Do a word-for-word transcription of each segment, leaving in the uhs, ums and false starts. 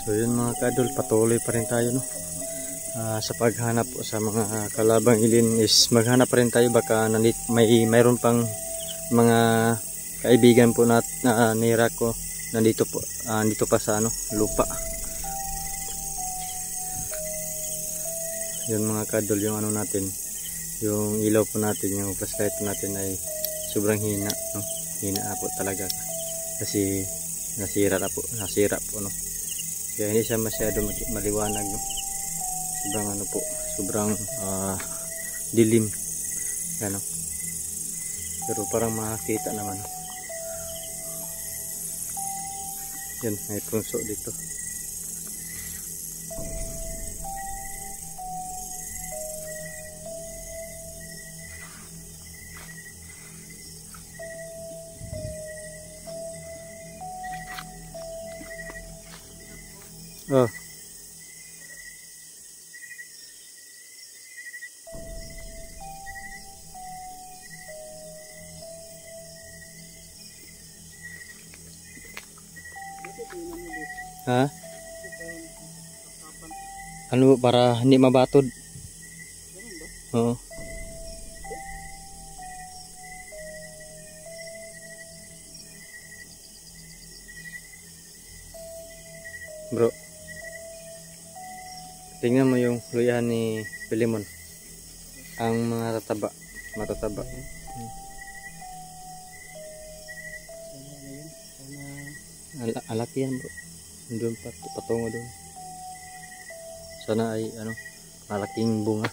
So yun mga kadol, patuloy pa rin tayo no. Uh, sa paghanap po sa mga kalabang ilin is maghanap pa rin tayo, baka nandit, may mayroon pang mga kaibigan po nat na uh, nira ko nandito po, uh, dito pa sa ano lupa. Yun mga kadol, yung ano natin, yung ilaw po natin, yung flashlight po natin ay sobrang hina no, hina po talaga kasi nasira na po, nasira po no, kaya hindi siya masyado maliwanag no. Sobrang ano po, sobrang uh, dilim ano, pero parang makakita naman. Yan, may punso dito. Oh. Ha? Ano para hindi mabatod? Oo. Bro, tingnan mo yung luyahan ni Pilimon. Ang mga tataba, matataba. Hmm. Al alaki yan bro. Doon pat patungo doon. Sana ay ano, malaking bunga.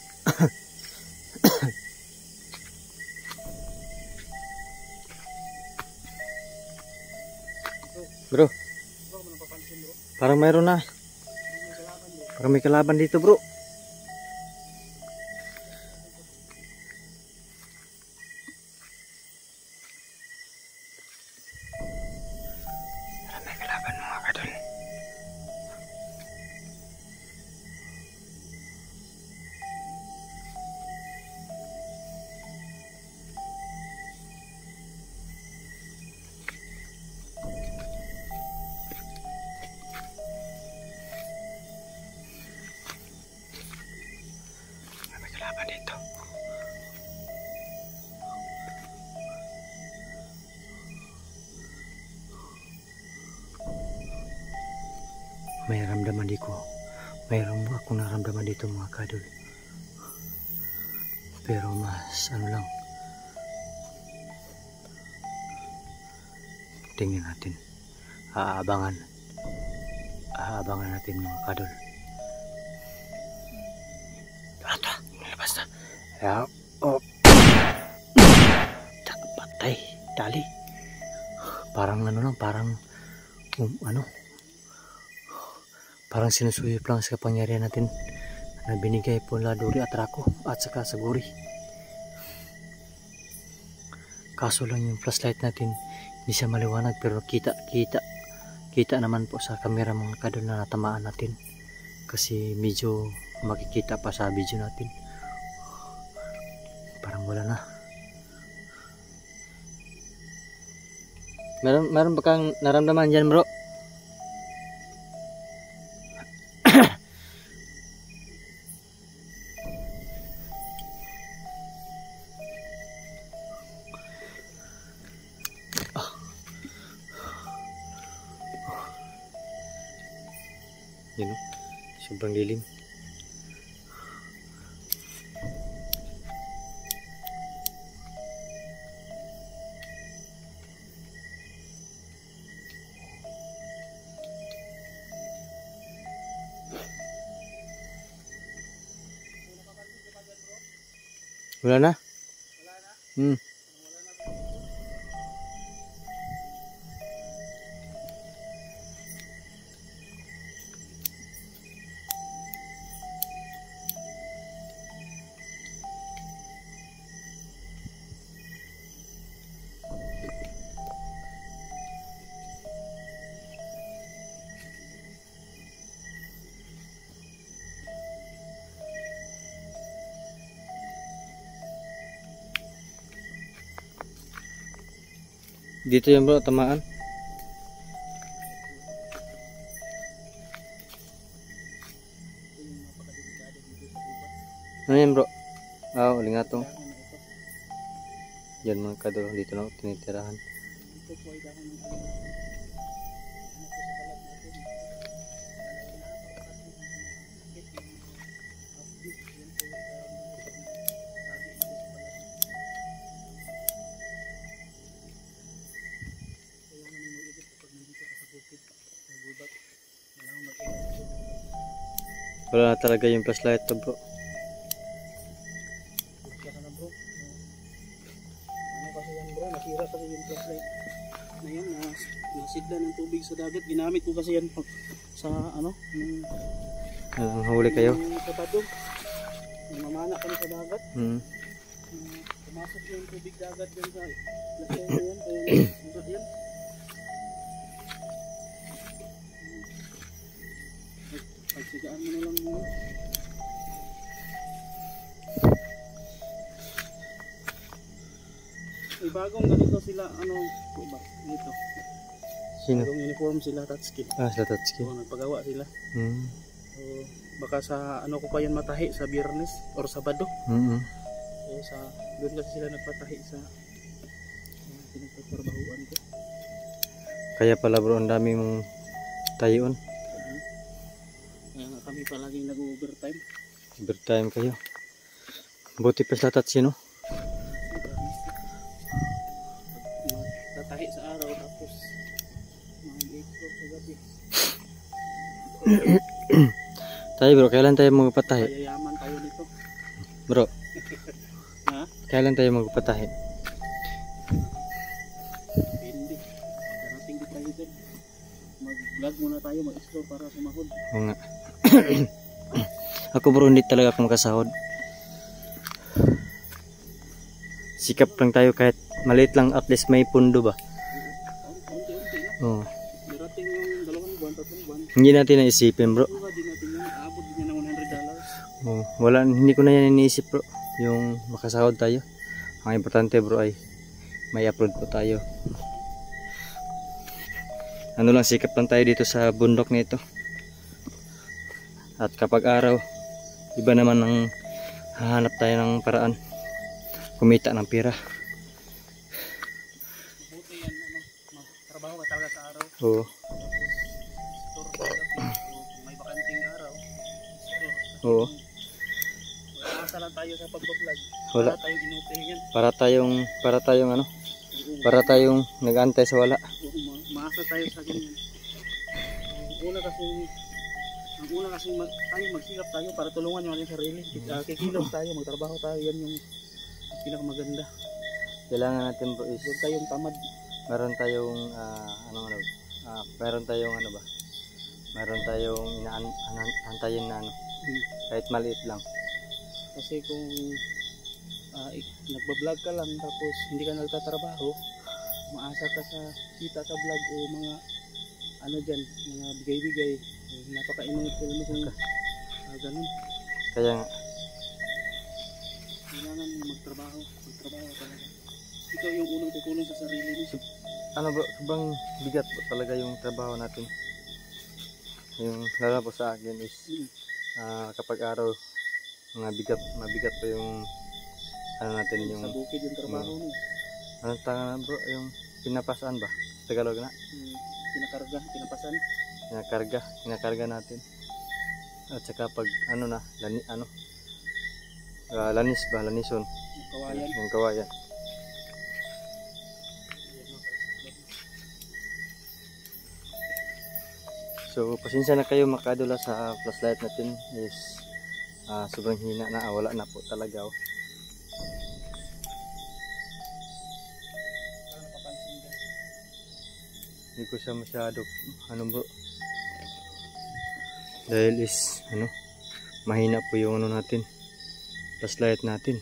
Bro, parang mayroon na. Parang may kalaban dito bro. Parang may kalaban mga kadol. Dito. May ramdaman dito. Mayroon akong naramdaman dito mga kadol. Pero mas ano lang. Tingnan natin. Aabangan. Aabangan natin mga kadol. Basta ya, oh, patay, dali. Parang ano lang, parang um, ano, parang sinusuyop lang sa kapangyarihan natin na binigay po la Duri at Rako at saka Saguri. Kaso lang yung flashlight natin hindi siya maliwanag, pero kita kita kita naman po sa camera mga kadol na natamaan natin, kasi medyo makikita pa sa video natin. Parang wala na. Meron, meron ba kang naramdaman dyan bro? Ah. Yan o, sobrang lilim. Wala na? Wala na? Hmm. Dito yan bro, tamaan. Ano yan bro? Ah, uling nga to. Yan mga kadol, dito na tinitirahan. Ito po ay dahon ng ano. Ano po sa balat natin. Wala na talaga yung flashlight to bro. Saka na bro. Ano kasi yan bro, nasira kasi yung flashlight. Na yan, nas, nasidla ng tubig sa dagat. Ginamit ko kasi yan pag, sa ano, nung Ang huli kayo. nung Sabado. Nung mamana kami sa dagat. Hmm. Uh, pumasok yung tubig dagat dyan sa flashlight na yan. Kaya nasira yan. Pagsigaan mo na lang muna. May bagong ganito sila, ano, ba, dito. Sino? Bagong uniform sila, Tatsuki. Ah, sa Tatsuki. So, nagpagawa sila. Hmm. So, baka sa, ano ko pa yan matahi, sa Biyernes or Sabado. Hmm. So, sa, doon kasi sila nagpatahi sa, sa pinagpatrabahuan ko. Kaya pala bro, ang dami mong tayon. Kaya nga kami palaging nag-overtime. Overtime kayo. Buti pa sa Tatsuki no? Tatahi sa araw tapos mag-explore sa gabi. Tayo bro, kailan tayo magpatahi? Kayayaman tayo nito. Bro, Ha? kailan tayo magpatahi? Hindi. Darating din tayo din. Mag-vlog muna tayo, mag-explore para sumahod. Oo nga. Ako bro, hindi talaga ako makasahod. Sikap lang tayo kahit maliit lang, at least may pundo ba? Unti-unti na. Oo. Darating yung dalawang buwan, tatlong buwan. Hindi natin naisipin bro. Suha din natin yan. Aabot din yan ng one hundred dollars. Oo. Wala, hindi ko na yan iniisip bro. Yung makasahod tayo. Ang importante bro ay may upload po tayo. Ano lang, sikap lang tayo dito sa bundok nito. At kapag araw, iba naman ang hahanap tayo ng paraan kumita ng pera. Mabuti yan, ano, magtrabaho ka talaga sa araw. Oo. Tapos, store sa gabi. So, kung may bakanting araw, store. Oo. Asa lang tayo sa pagbablog. Wala. Wala tayong inuupihan. Para tayong para tayong ano? Para tayong nag-antay sa wala. Oo, ma- maasa tayo sa ganyan. Ang una kasi, ang una kasi mag, tayo magsikap tayo para tulungan yung ating sarili. Uh, kikilos tayo, magtrabaho tayo, yan yung pinakamaganda. Kailangan natin bro is Huwag tayong tamad. meron tayong ah, ano ano ah, meron tayong ano ba? Meron tayong inaantayin na ano, Hmm. kahit maliit lang. Kasi kung uh, nagbablog ka lang tapos hindi ka nagtatrabaho, maasa ka sa kita sa vlog o mga ano dyan, mga bigay-bigay. Eh, napaka-inutile mo kung uh, ganun. Kaya nga, Kailangan magtrabaho, magtrabaho talaga. Ikaw yung unang tutulong sa sarili mo. ano bro, sobrang bigat po talaga yung trabaho natin. Yung lalo po sa akin is Hmm. ah, kapag araw mga bigat, mabigat po yung ano natin yung Sa bukid yung trabaho mo. ano tanga bro, yung pinapasaan ba? Sa Tagalog na? Hmm. Pinakarga, pinapasan. Kinakarga, kinakarga natin. At saka pag ano na, lani, ano, ah, lanis ba, lanison, Yung kawayan. yung kawayan. So, pasensya na kayo makadula sa flashlight natin is ah, sobrang hina na, ah, wala na po talaga. Oh. Para napapansin ka. Hindi ko siya masyado, ano bro, dahil is, ano, mahina po yung ano natin, flashlight natin.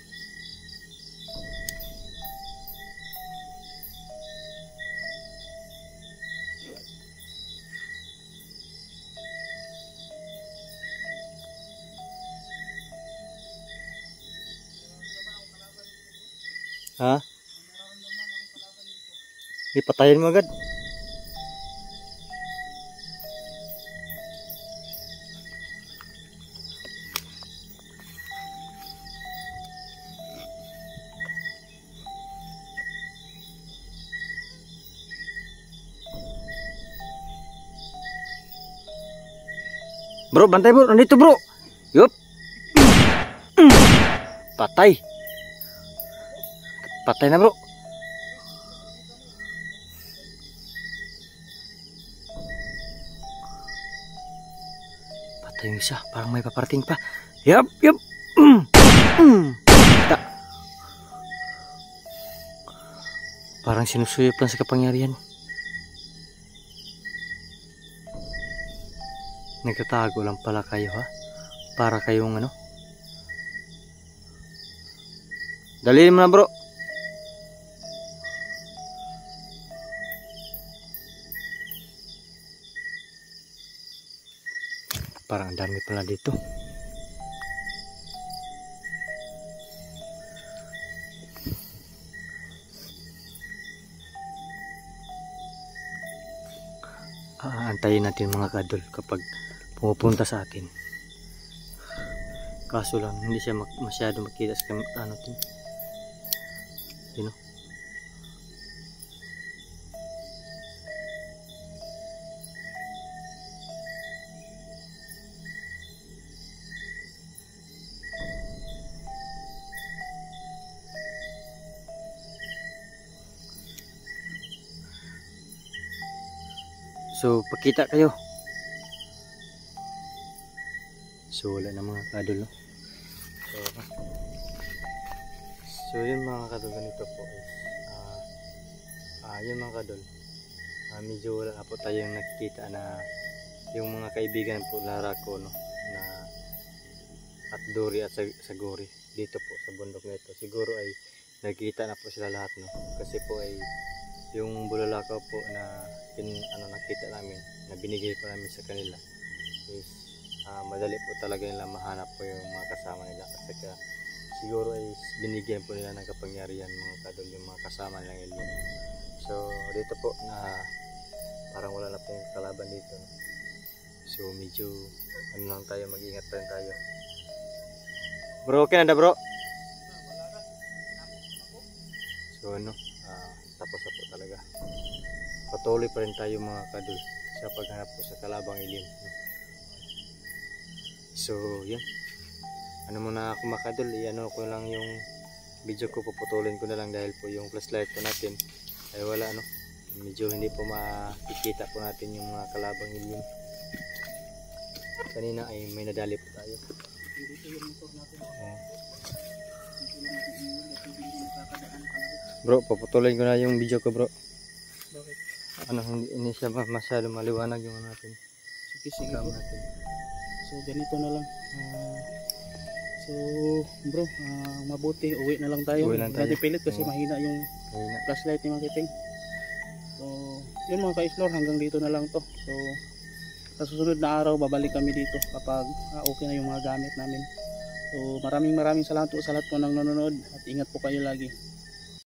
Ha? Ipatayin mo agad. Bro, bantay bro. Nandito bro. Yup. Patay. Patay na bro. Patay yung isa. Parang may paparating pa. Yup, yup. Ta. Parang sinusuyop lang sa kapangyarihan. Nagtatago lang pala kayo ha. Para kayong ano. Dalhin mo na bro. Parang dami pala dito. Aantayin natin mga kadol kapag pumupunta sa atin. Kaso lang hindi siya masyado makita sa ano tin. You know? So, pakita kayo. So, wala na mga kadol, no? So, so yun mga kadol, ganito po is, ah, uh, yun mga kadol, uh, medyo wala na po tayong nakikita na yung mga kaibigan po, Lara ko, no? Na, at Dory at Saguri, dito po sa bundok na ito. Siguro ay nakikita na po sila lahat, no? Kasi po ay, yung bulalakaw po na pin, ano, nakita namin na binigay po namin sa kanila is uh, madali po talaga nila mahanap po yung mga kasama nila kasi ka, siguro ay binigyan po nila ng kapangyarihan mga kadol yung mga kasama nilang alien. So dito po na parang wala na pong kalaban dito, no? So medyo ano lang tayo, mag-ingat pa rin tayo bro. Okay na da bro. So ano, uh, tapos na po talaga. Patuloy pa rin tayo mga kadol sa paghanap po sa kalabang alien. So yan, ano muna ako mga kadol, i-ano ko lang yung video ko, puputulin ko na lang dahil po yung flashlight po natin ay wala, ano, medyo hindi po makikita po natin yung mga kalabang alien. Kanina ay may nadali po tayo. Bro, paputulin ko na yung video ko bro. Bakit? Ano, hindi, hindi siya masyado maliwanag yung ano natin. Sige, sige bro. Natin. So ganito na lang. Uh, so bro, uh, mabuti uwi na lang tayo. Uwi lang tayo. Dati pilit kasi Oo. mahina yung Mahina. flashlight ni Mang Kiting. So yun mga ka-explore, hanggang dito na lang to. So sa susunod na araw babalik kami dito kapag uh, okay na yung mga gamit namin. So maraming maraming salamat po sa lahat po ng nanonood at ingat po kayo lagi.